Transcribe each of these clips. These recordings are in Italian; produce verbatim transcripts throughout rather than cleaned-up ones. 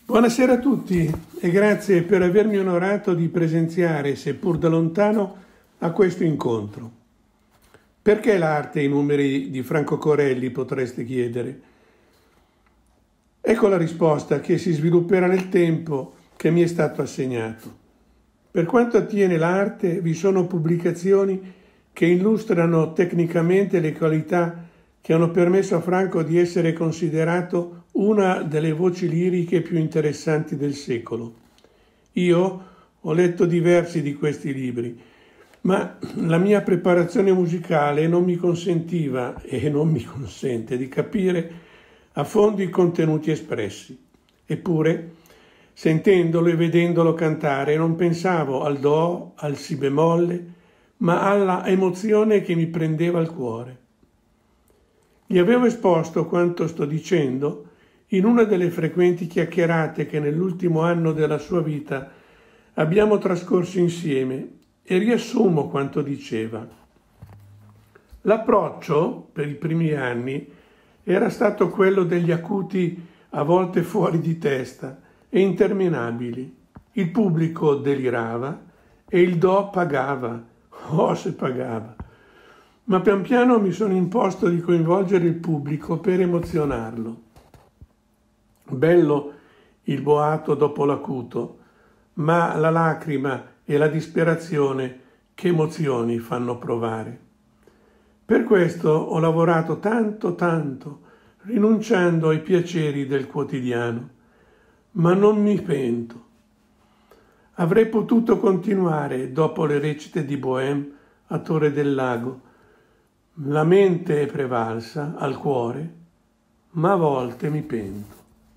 Buonasera a tutti e grazie per avermi onorato di presenziare, seppur da lontano, a questo incontro. Perché l'arte e i numeri di Franco Corelli, potreste chiedere? Ecco la risposta che si svilupperà nel tempo che mi è stato assegnato. Per quanto attiene l'arte, vi sono pubblicazioni che illustrano tecnicamente le qualità che hanno permesso a Franco di essere considerato una delle voci liriche più interessanti del secolo. Io ho letto diversi di questi libri, ma la mia preparazione musicale non mi consentiva e non mi consente di capire a fondo i contenuti espressi. Eppure, sentendolo e vedendolo cantare, non pensavo al do, al si bemolle, ma alla emozione che mi prendeva il cuore. Gli avevo esposto quanto sto dicendo in una delle frequenti chiacchierate che nell'ultimo anno della sua vita abbiamo trascorso insieme e riassumo quanto diceva. L'approccio, per i primi anni, era stato quello degli acuti a volte fuori di testa e interminabili. Il pubblico delirava e il do pagava, oh se pagava. Ma pian piano mi sono imposto di coinvolgere il pubblico per emozionarlo. Bello il boato dopo l'acuto, ma la lacrima e la disperazione che emozioni fanno provare. Per questo ho lavorato tanto tanto, rinunciando ai piaceri del quotidiano, ma non mi pento. Avrei potuto continuare dopo le recite di Bohème a Torre del Lago. La mente è prevalsa al cuore, ma a volte mi pento.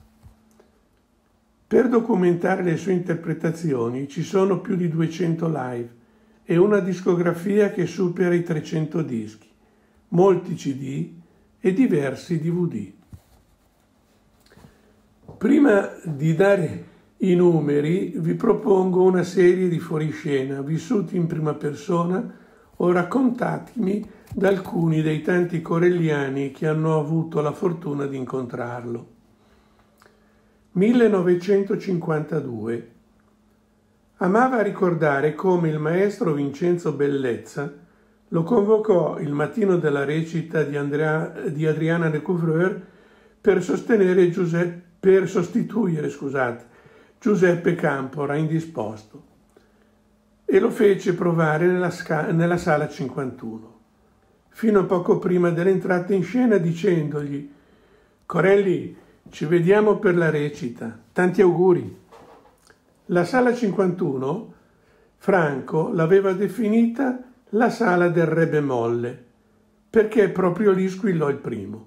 Per documentare le sue interpretazioni ci sono più di duecento live e una discografia che supera i trecento dischi, molti C D e diversi D V D. Prima di dare i numeri vi propongo una serie di fuoriscena vissuti in prima persona o raccontatemi da alcuni dei tanti corelliani che hanno avuto la fortuna di incontrarlo. millenovecentocinquantadue. Amava ricordare come il maestro Vincenzo Bellezza lo convocò il mattino della recita di, Andrea, di Adriana Lecouvreur per sostenere Giuseppe, per sostituire, scusate, Giuseppe Campora indisposto e lo fece provare nella, nella sala cinquantuno, fino a poco prima dell'entrata in scena dicendogli: Corelli, ci vediamo per la recita, tanti auguri. La sala cinquantuno, Franco l'aveva definita la sala del re bemolle, perché proprio lì squillò il primo.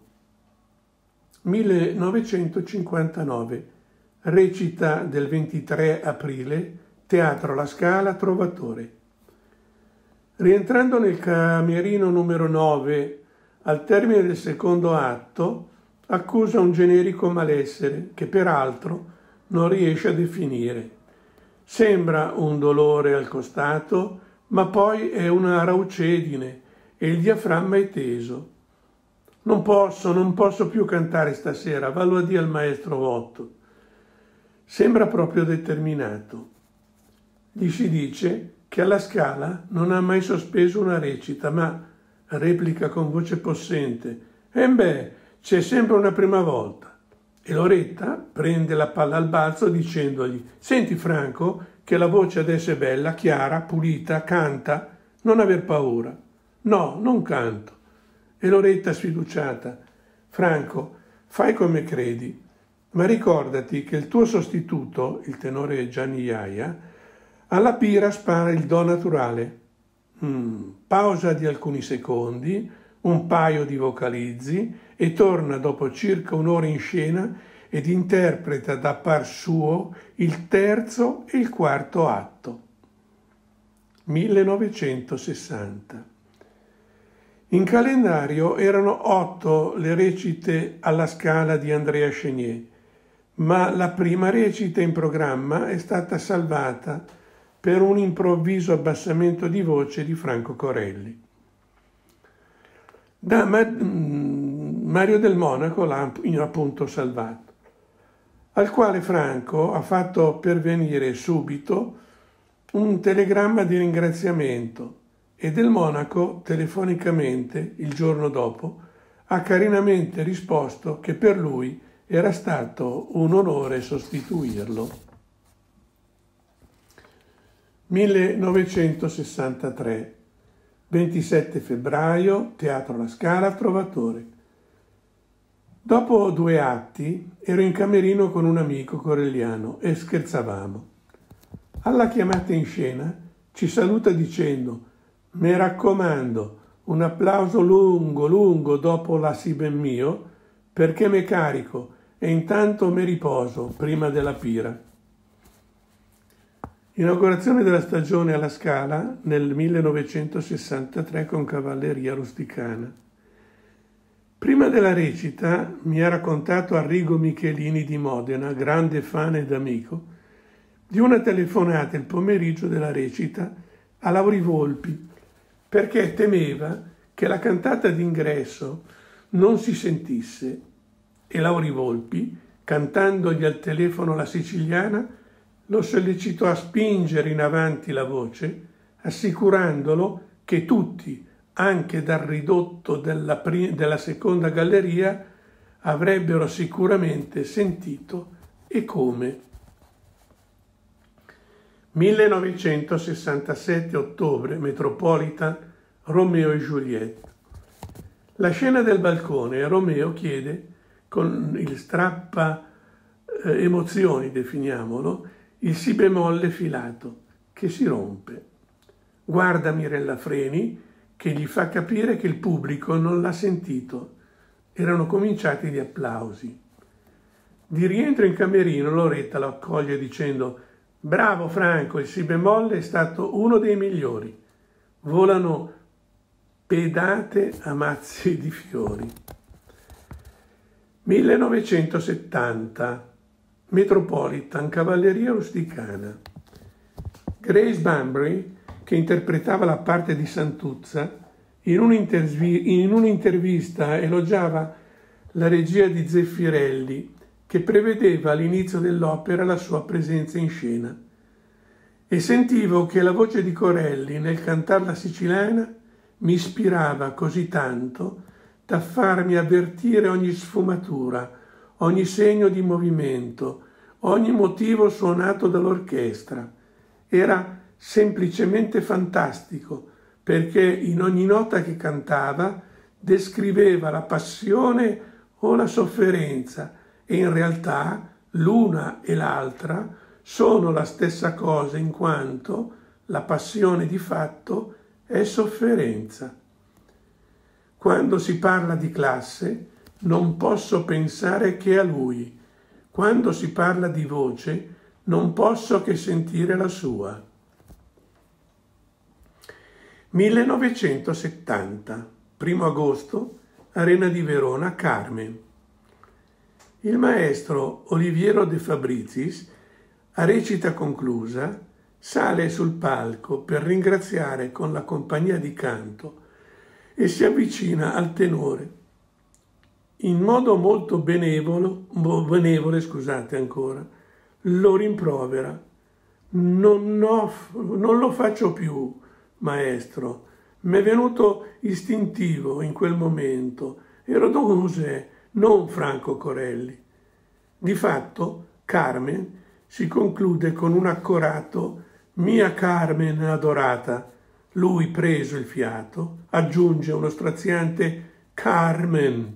millenovecentocinquantanove, recita del ventitré aprile, Teatro La Scala, Trovatore. Rientrando nel camerino numero nove, al termine del secondo atto, accusa un generico malessere che peraltro non riesce a definire. Sembra un dolore al costato, ma poi è una raucedine e il diaframma è teso. Non posso, non posso più cantare stasera, vallo a dire al maestro Votto. Sembra proprio determinato. Gli si dice che alla Scala non ha mai sospeso una recita, ma replica con voce possente: «Eh beh, c'è sempre una prima volta». E Loretta prende la palla al balzo dicendogli: «Senti Franco, che la voce adesso è bella, chiara, pulita, canta, non aver paura». «No, non canto». E Loretta sfiduciata: «Franco, fai come credi, ma ricordati che il tuo sostituto, il tenore Gianni Iaia, alla pira spara il do naturale». Mm, pausa di alcuni secondi, un paio di vocalizzi e torna dopo circa un'ora in scena ed interpreta da par suo il terzo e il quarto atto. millenovecentosessanta. In calendario erano otto le recite alla Scala di Andrea Chenier, ma la prima recita in programma è stata salvata per un improvviso abbassamento di voce di Franco Corelli. Da Mario del Monaco l'ha appunto salvato. al quale Franco ha fatto pervenire subito un telegramma di ringraziamento e Del Monaco telefonicamente, il giorno dopo, ha carinamente risposto che per lui era stato un onore sostituirlo. millenovecentosessantatré, ventisette febbraio, Teatro La Scala, Trovatore. Dopo due atti ero in camerino con un amico corelliano e scherzavamo. Alla chiamata in scena ci saluta dicendo: «Mi raccomando, un applauso lungo, lungo dopo la si ben mio, perché me carico e intanto me riposo prima della pira». Inaugurazione della stagione alla Scala nel millenovecentosessantatré con Cavalleria Rusticana. Prima della recita mi ha raccontato Arrigo Michelini di Modena, grande fan ed amico, di una telefonata il pomeriggio della recita a Lauri Volpi, perché temeva che la cantata d'ingresso non si sentisse e Lauri Volpi, cantandogli al telefono la siciliana, lo sollecitò a spingere in avanti la voce, assicurandolo che tutti, anche dal ridotto della, della seconda galleria, avrebbero sicuramente sentito e come. millenovecentosessantasette ottobre, Metropolitan, Romeo e Juliette. La scena del balcone, Romeo chiede, con il strappa eh, emozioni, definiamolo, il si bemolle filato, che si rompe. Guarda Mirella Freni, che gli fa capire che il pubblico non l'ha sentito. Erano cominciati gli applausi. Di rientro in camerino, Loretta lo accoglie dicendo: «Bravo Franco, il si bemolle è stato uno dei migliori. Volano pedate a mazzi di fiori». millenovecentosettanta, Metropolitan, Cavalleria Rusticana. Grace Bunbury, che interpretava la parte di Santuzza, in, in un'intervista elogiava la regia di Zeffirelli, che prevedeva all'inizio dell'opera la sua presenza in scena. E sentivo che la voce di Corelli nel cantar la siciliana mi ispirava così tanto da farmi avvertire ogni sfumatura, ogni segno di movimento, ogni motivo suonato dall'orchestra. Era semplicemente fantastico, perché in ogni nota che cantava descriveva la passione o la sofferenza, e in realtà l'una e l'altra sono la stessa cosa, in quanto la passione di fatto è sofferenza. Quando si parla di classe, non posso pensare che a lui. Quando si parla di voce, non posso che sentire la sua. millenovecentosettanta, primo agosto, Arena di Verona, Carmen. Il maestro Oliviero De Fabrizis, a recita conclusa, sale sul palco per ringraziare con la compagnia di canto e si avvicina al tenore. In modo molto benevolo, benevole, scusate ancora, lo rimprovera. Non, ho, non lo faccio più, maestro. Mi è venuto istintivo in quel momento. Ero Don José, non Franco Corelli. Di fatto, Carmen si conclude con un accorato «Mia Carmen adorata». Lui, preso il fiato, aggiunge uno straziante «Carmen».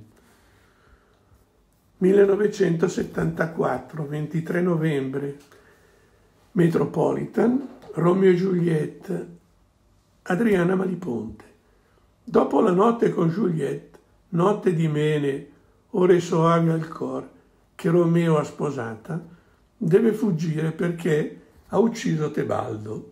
millenovecentosettantaquattro, ventitré novembre, Metropolitan, Romeo e Juliette, Adriana Maliponte. Dopo la notte con Juliette, notte di mene, ore soavi al cor, che Romeo ha sposata, deve fuggire perché ha ucciso Tebaldo.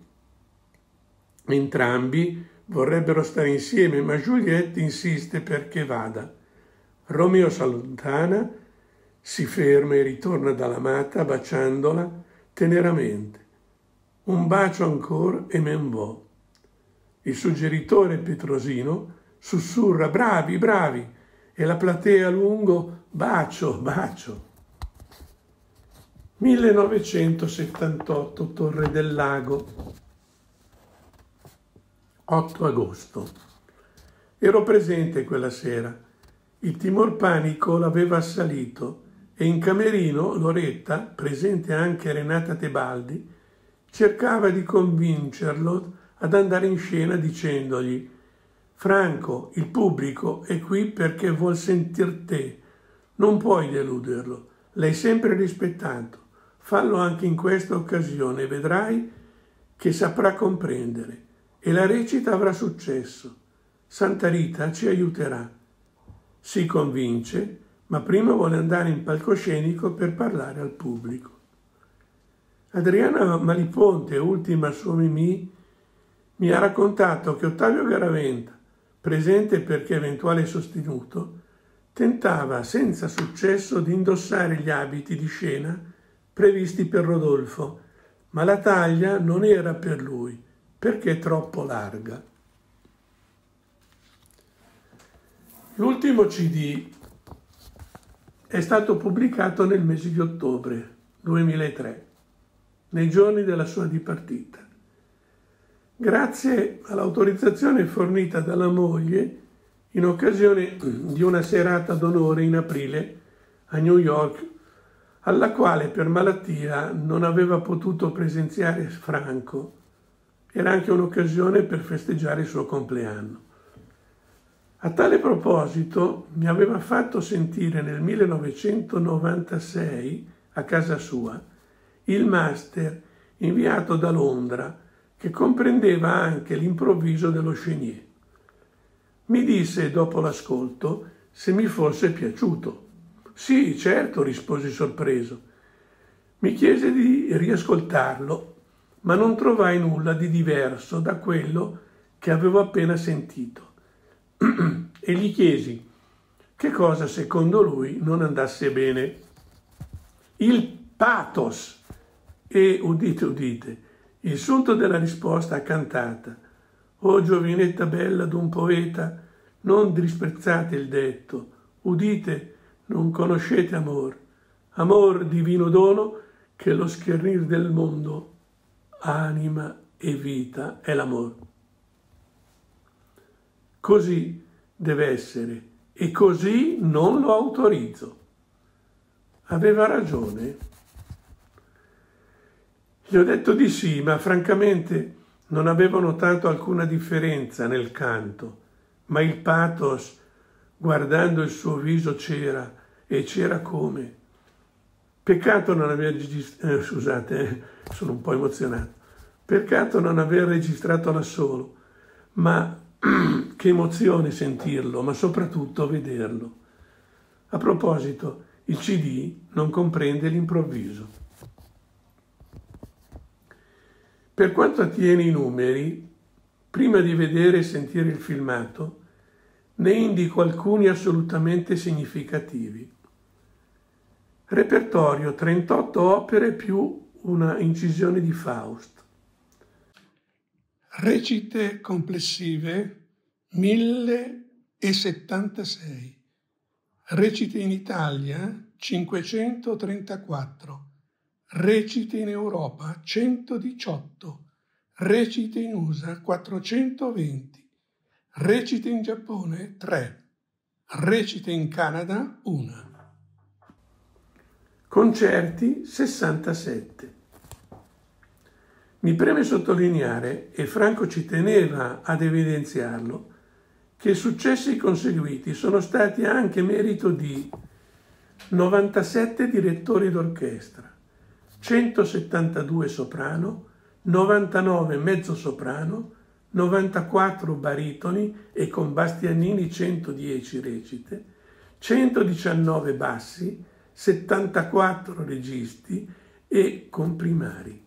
Entrambi vorrebbero stare insieme, ma Juliette insiste perché vada. Romeo s'allontana, si ferma e ritorna dall'amata baciandola teneramente. Un bacio ancora e men vo. Il suggeritore Petrosino sussurra «Bravi, bravi!» e la platea a lungo «Bacio, bacio!». millenovecentosettantotto, Torre del Lago, otto agosto. Ero presente quella sera. Il timor panico l'aveva assalito e in camerino Loretta, presente anche Renata Tebaldi, cercava di convincerlo ad andare in scena dicendogli: Franco, il pubblico è qui perché vuol sentir te, non puoi deluderlo, l'hai sempre rispettato, fallo anche in questa occasione, vedrai che saprà comprendere e la recita avrà successo. Santa Rita ci aiuterà. Si convince, ma prima vuole andare in palcoscenico per parlare al pubblico. Adriana Maliponte, ultima sua Mimì, mi ha raccontato che Ottavio Garaventa, presente perché eventuale sostenuto, tentava senza successo di indossare gli abiti di scena previsti per Rodolfo, ma la taglia non era per lui, perché è troppo larga. L'ultimo C D è stato pubblicato nel mese di ottobre duemilatré, nei giorni della sua dipartita. Grazie all'autorizzazione fornita dalla moglie in occasione di una serata d'onore in aprile a New York, alla quale per malattia non aveva potuto presenziare Franco. Era anche un'occasione per festeggiare il suo compleanno. A tale proposito mi aveva fatto sentire nel millenovecentonovantasei a casa sua il master inviato da Londra che comprendeva anche l'improvviso dello Chenier. Mi disse dopo l'ascolto se mi fosse piaciuto. Sì, certo, risposi sorpreso. Mi chiese di riascoltarlo, ma non trovai nulla di diverso da quello che avevo appena sentito. E gli chiesi che cosa secondo lui non andasse bene. Il pathos e, udite udite, il sunto della risposta cantata: «O giovinetta bella d'un poeta, non disprezzate il detto, udite, non conoscete amor, amor divino dono che lo schernir del mondo, anima e vita è l'amor». Così deve essere e così non lo autorizzo. Aveva ragione? Gli ho detto di sì, ma francamente non avevo notato alcuna differenza nel canto, ma il pathos, guardando il suo viso, c'era, e c'era come. Peccato non aver registrato, eh, scusate, eh, sono un po' emozionato, peccato non aver registrato da solo, ma che emozione sentirlo, ma soprattutto vederlo. A proposito, il C D non comprende l'improvviso. Per quanto attiene i numeri, prima di vedere e sentire il filmato, ne indico alcuni assolutamente significativi. Repertorio trentotto opere più una incisione di Faust. Recite complessive millesettantasei. Recite in Italia cinquecentotrentaquattro. Recite in Europa centodiciotto. Recite in U S A quattrocentoventi. Recite in Giappone tre. Recite in Canada una. Concerti sessantasette. Mi preme sottolineare, e Franco ci teneva ad evidenziarlo, che i successi conseguiti sono stati anche merito di novantasette direttori d'orchestra, centosettantadue soprano, novantanove mezzosoprano, novantaquattro baritoni e con Bastianini centodieci recite, centodiciannove bassi, settantaquattro registi e comprimari.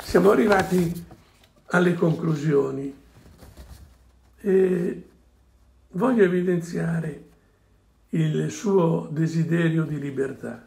siamo arrivati alle conclusioni e voglio evidenziare il suo desiderio di libertà.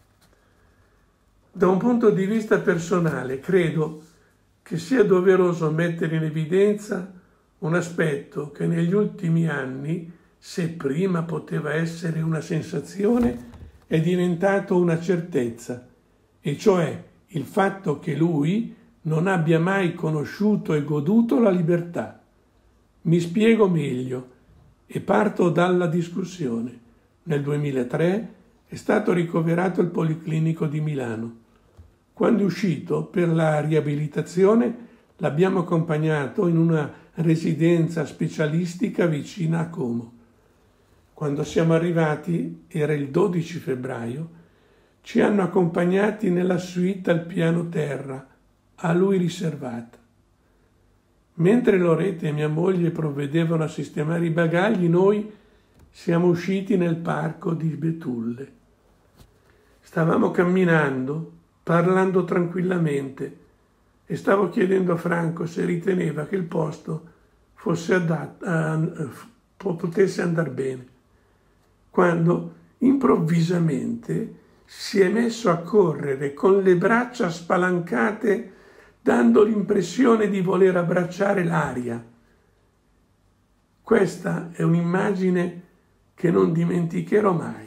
Da un punto di vista personale, credo che sia doveroso mettere in evidenza un aspetto che negli ultimi anni, se prima poteva essere una sensazione, è diventato una certezza, e cioè il fatto che lui non abbia mai conosciuto e goduto la libertà. Mi spiego meglio e parto dalla discussione. Nel duemilatré è stato ricoverato al Policlinico di Milano. Quando è uscito per la riabilitazione l'abbiamo accompagnato in una residenza specialistica vicina a Como. Quando siamo arrivati, era il dodici febbraio, ci hanno accompagnati nella suite al piano terra, a lui riservata. Mentre Loretta e mia moglie provvedevano a sistemare i bagagli, noi siamo usciti nel parco di Betulle. Stavamo camminando, parlando tranquillamente, e stavo chiedendo a Franco se riteneva che il posto fosse adatto, uh, potesse andare bene, quando improvvisamente si è messo a correre con le braccia spalancate, dando l'impressione di voler abbracciare l'aria. Questa è un'immagine che non dimenticherò mai.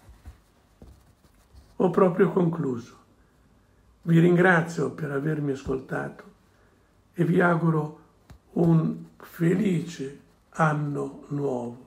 Ho proprio concluso. Vi ringrazio per avermi ascoltato e vi auguro un felice anno nuovo.